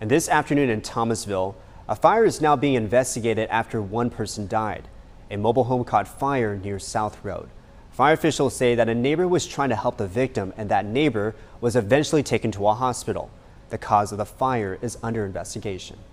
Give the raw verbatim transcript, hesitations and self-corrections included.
And this afternoon in Thomasville, a fire is now being investigated after one person died. A mobile home caught fire near South Road. Fire officials say that a neighbor was trying to help the victim and that neighbor was eventually taken to a hospital. The cause of the fire is under investigation.